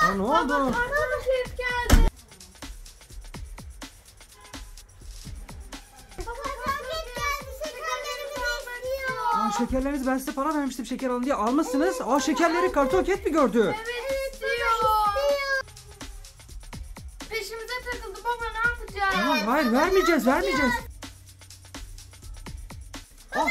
Aa, ne oldu? Karton Cat geldi. Aa, şekerlerinizi ben size para vermiştim şeker alın diye almışsınız. Aa, şekerleri Karton Cat mi gördü? Evet istiyor. Peşimize takıldı baba, ne yapacağız? Tamam, hayır vermeyeceğiz. Aa,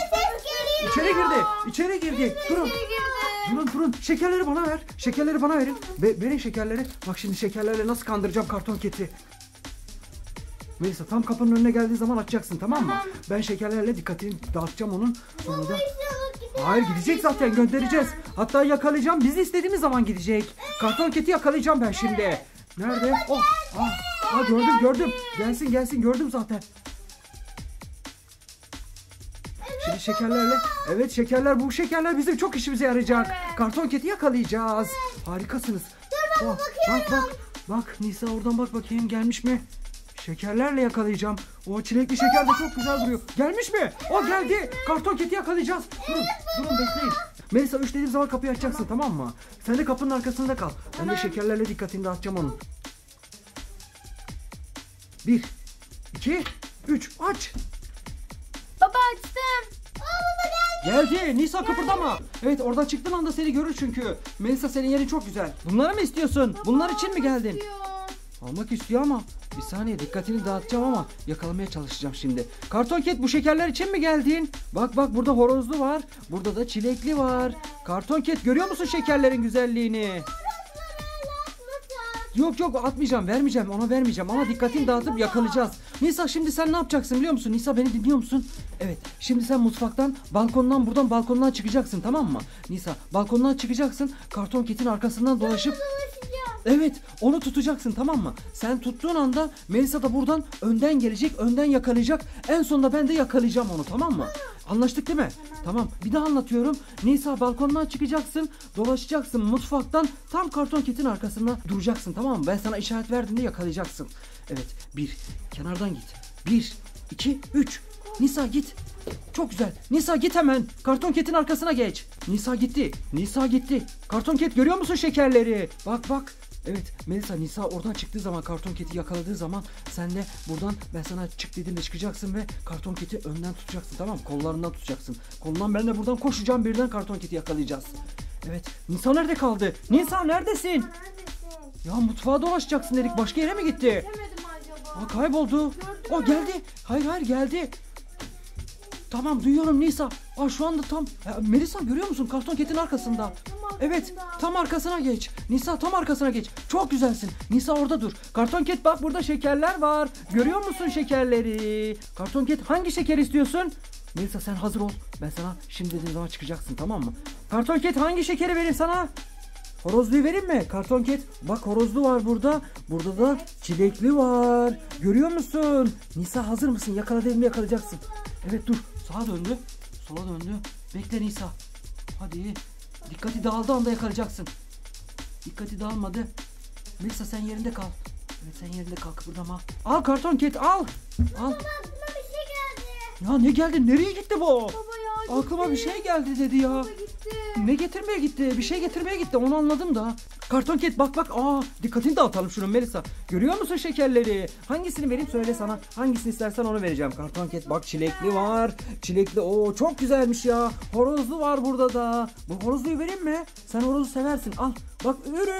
İçeri girdi. Durun. Durun. Şekerleri bana ver. Şekerleri bana verin. Verin şekerleri. Bak şimdi şekerlerle nasıl kandıracağım Karton Cat'i. Melisa tam kapının önüne geldiği zaman açacaksın, tamam mı? Ben şekerlerle dikkatini dağıtacağım onun. Sonra da... Hayır, gidecek zaten, göndereceğiz. Hatta yakalayacağım. Biz istediğimiz zaman gidecek. Karton Cat'i yakalayacağım ben şimdi. Nerede? Oh. Gördüm. Gelsin gördüm zaten. Şimdi şekerlerle, evet şekerler, bu şekerler bizim çok işimize yarayacak. Evet. Karton Cat'i yakalayacağız. Harikasınız. Bak Nisa, oradan bak bakayım gelmiş mi? Şekerlerle yakalayacağım. O çilekli şeker de çok güzel duruyor. Gelmiş mi? O geldi. Karton Cat'i yakalayacağız. Durun bekleyin. Melisa 3 dediğim zaman kapıyı açacaksın, tamam mı? Sen de kapının arkasında kal. Ben de şekerlerle dikkatini dağıtacağım onun. 1, 2, 3 aç. Baba açtım. Geldi. Nisa kıpırdama. Evet, oradan çıktığın anda seni görür çünkü. Melisa, senin yerin çok güzel. Bunları mı istiyorsun? Bunlar için mi geldin? İstiyor. Almak istiyor ama bir saniye, dikkatini dağıtacağım ama yakalamaya çalışacağım şimdi. Karton Cat, bu şekerler için mi geldin? Bak burada horozlu var. Burada da çilekli var. Karton Cat, görüyor musun şekerlerin güzelliğini? Yok atmayacağım, vermeyeceğim, ona vermeyeceğim ama dikkatini dağıtıp yakalayacağız. Nisa, şimdi sen ne yapacaksın biliyor musun? Nisa, beni dinliyor musun? Evet, şimdi sen mutfaktan, balkondan çıkacaksın, tamam mı? Nisa, balkondan çıkacaksın, Karton Cat'in arkasından dolaşıp... Evet, onu tutacaksın, tamam mı? Sen tuttuğun anda Melisa da buradan önden gelecek, önden yakalayacak. En sonunda ben de yakalayacağım onu, tamam mı? Anlaştık değil mi? Tamam, bir daha anlatıyorum. Nisa, balkondan çıkacaksın, dolaşacaksın mutfaktan, tam Karton Cat'in arkasında duracaksın, tamam mı? Ben sana işaret verdiğimde yakalayacaksın. Evet, kenardan git. 1, 2, 3. Nisa git. Çok güzel. Nisa git hemen. Karton Cat'in arkasına geç. Nisa gitti. Karton Cat, görüyor musun şekerleri? Bak. Evet Melisa, Nisa oradan çıktığı zaman, Karton Cat'i yakaladığı zaman sen de buradan, ben sana çık dediğimde çıkacaksın ve Karton Cat'i önden tutacaksın, tamam mı? Kollarından tutacaksın. Kolundan ben de buradan koşacağım, birden Karton Cat'i yakalayacağız. Evet, Nisa nerede kaldı? Nisa neredesin? Ya mutfağa dolaşacaksın dedik, başka yere mi gitti? Göremedim acaba. Kayboldu. O geldi. Hayır geldi. Tamam, duyuyorum Nisa. Şu anda tam Melisa, görüyor musun? Karton Cat'in arkasında. Evet, tam arkasına geç. Nisa, tam arkasına geç. Çok güzelsin. Nisa, orada dur. Karton Cat, bak burada şekerler var. Görüyor musun şekerleri? Karton Cat, hangi şeker istiyorsun? Melisa, sen hazır ol. Ben sana şimdi dediğim zaman çıkacaksın, tamam mı? Karton Cat, hangi şekeri vereyim sana? Horozluyu vereyim mi? Karton Cat, bak horozlu var burada. Burada da çilekli var. Görüyor musun? Nisa, hazır mısın? Yakaladığımda yakalayacaksın. Evet, dur. Sağa döndü. Sola döndü. Bekle Nisa. Hadi. Dikkati dağıldığı anda yakalayacaksın. Dikkati dağılmadı. Melisa, sen yerinde kal. Evet, sen yerinde kal, kıpırdama. Al Karton Cat, al. Al. Aklıma bir şey geldi. Ya ne geldi? Nereye gitti bu? Baba ya, Aklıma bir şey geldi dedi ya. Baba gitti. Ne getirmeye gitti? Bir şey getirmeye gitti. Onu anladım da. Karton Cat, bak. Dikkatini dağıtalım şunun Melisa. Görüyor musun şekerleri? Hangisini vereyim söyle sana. Hangisini istersen onu vereceğim. Karton Cat, bak çilekli var. Çilekli, çok güzelmiş ya. Horozlu var burada da. Bu horozluyu vereyim mi? Sen horozu seversin. Al. Bak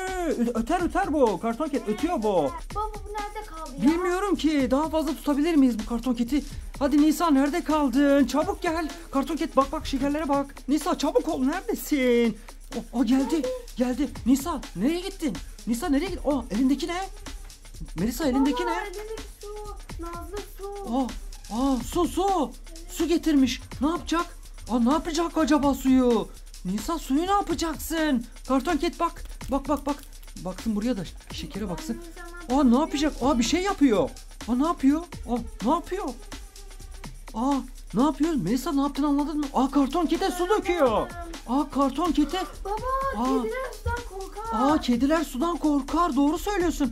öter bu. Karton Cat ötüyor bu. Baba bu nerede kaldı ya? Bilmiyorum ki. Daha fazla tutabilir miyiz bu Karton Cat'i? Hadi Nisa, nerede kaldın? Çabuk gel. Karton Cat, bak şekerlere bak. Nisa, çabuk ol, neredesin? O geldi. Nisa, nereye gittin? Nisa, nereye gittin? Elindeki ne? Melisa, elindeki Baba, ne? elindeki su. Nazlı su. Su. Su getirmiş. Ne yapacak? Ne yapacak acaba suyu? Nisa, suyu ne yapacaksın? Karton Cat, bak. Baksın buraya da, şekere baksın. Ne yapacak? Bir şey yapıyor. Ne yapıyor? Ne yapıyor? Melisa, ne yaptığını anladın mı? Karton Cat'e su döküyor. Karton Cat'e. Baba, kediler sudan korkar. Kediler sudan korkar. Doğru söylüyorsun.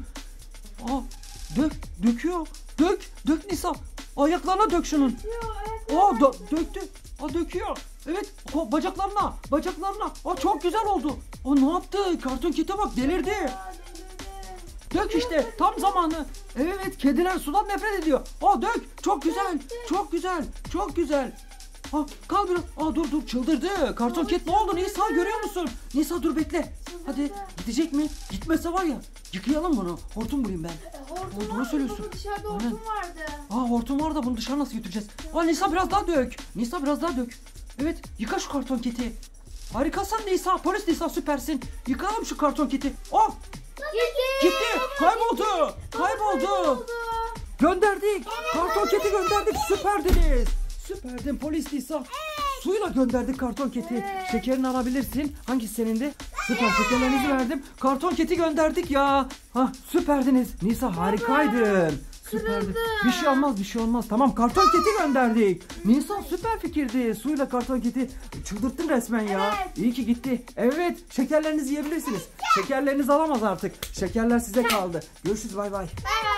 Döküyor. Dök Nisa. Ayaklarına dök şunun. Döktü. Döküyor. Evet, bacaklarına. Çok güzel oldu. Ne yaptı? Karton Cat'e bak, delirdi. Dök işte tam zamanı. Evet kediler sudan nefret ediyor. Dök. Çok güzel. Çok güzel. Çok güzel. Kal biraz. Dur çıldırdı. Karton ket ne oldu Nisa görüyor musun? Nisa dur bekle. Hadi gidecek mi? Gitmese var ya yıkayalım bunu. Hortum bulayım ben. Hortum Doğru vardı söylüyorsun. baba, dışarıda Aynen. hortum vardı. Hortum var da bunu dışarı nasıl götüreceğiz? Nisa biraz daha dök. Nisa biraz daha dök. Evet yıka şu karton keti. Harikasın Nisa. Polis Nisa süpersin. Yıkayalım şu karton keti. Gitti. Kayboldu. Kayboldu. Gönderdik. Karton keti gönderdik. Süperdiniz. Süperdin polis Nisa. Suyla gönderdik karton keti. Şekerini alabilirsin. Hangisi senindi? Süper şekerlerinizi verdim. Karton keti gönderdik ya. Süperdiniz. Nisa harikaydın. Süperdi. Bir şey olmaz. Tamam karton keti gönderdik. Nisa süper fikirdi. Suyla karton keti çıldırttın resmen ya. Evet. İyi ki gitti. Evet şekerlerinizi yiyebilirsiniz. Şekerlerinizi alamaz artık. Şekerler size kaldı. Görüşürüz bay bay. Bay bay.